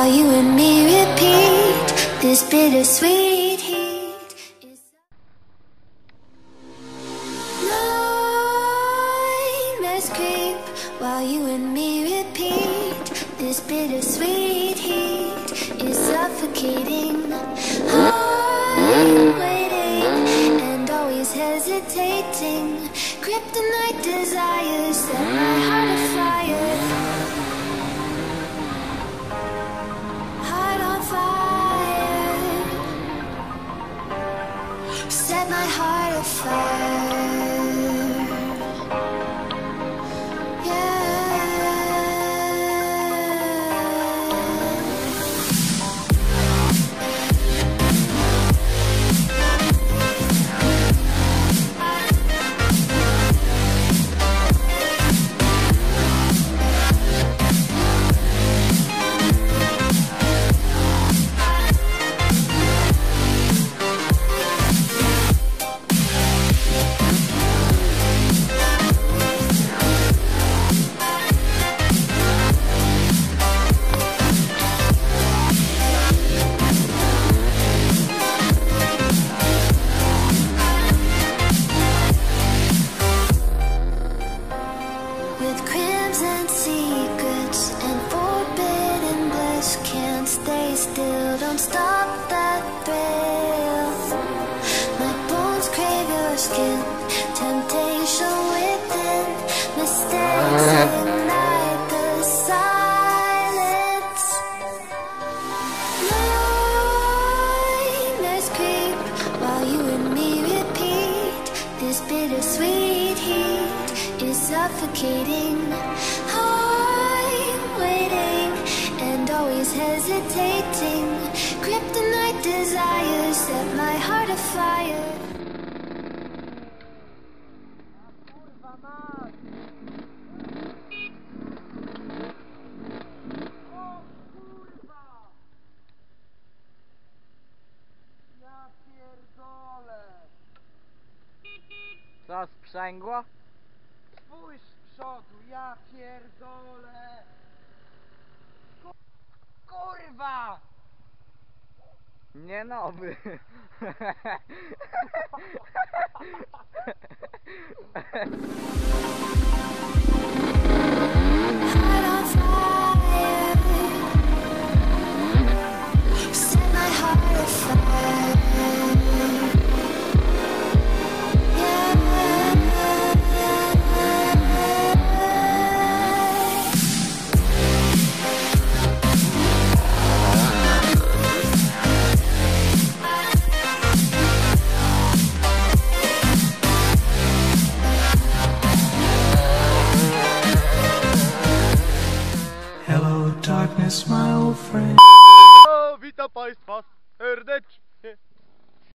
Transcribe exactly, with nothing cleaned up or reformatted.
while you and me repeat this bittersweet heat. Nightmares creep while you and me repeat this bittersweet heat is suffocating. I'm waiting and always hesitating. Kryptonite desires set my heart afire. Heart on fire. Set my heart afire. Still, don't stop that thrill. My bones crave your skin. Temptation within. Mistakes ignite the silence. Nightmares creep while you and me repeat this bittersweet heat is suffocating. I'm waiting and always hesitating. Kryptonite desires set my heart afire. Co, sprzęgło? Spójrz z przodu, ja pierdolę. Kurwa! Nie nowy. Heart on fire. Set my heart afire. Hello darkness, my old friend. O, witam Państwa serdecznie.